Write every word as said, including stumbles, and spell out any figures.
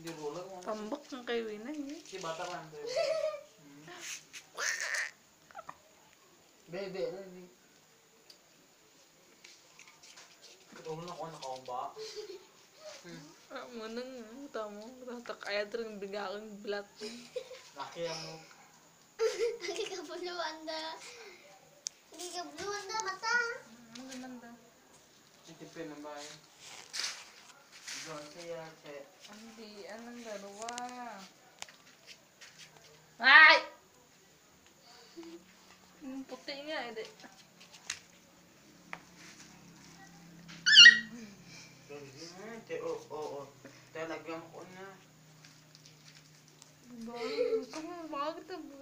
Di roller mo. Tambak ng kay Winay eh. Si bata man. Bebe, ano ni? Katulong ako nakaumba. Ah, mo nang tamo. Tatakaya rin bigakang blat. Laki ang mo. Lagi ka buluanda. Lagi ka buluanda mata. Ano naman daw? Sitipin ang bahay. Doon siya, che. Hindi, anong dalawa? Ay! Yung puti nga eh. di. Che, oo, oo. Talagyan ko na. Bakit? Bakit?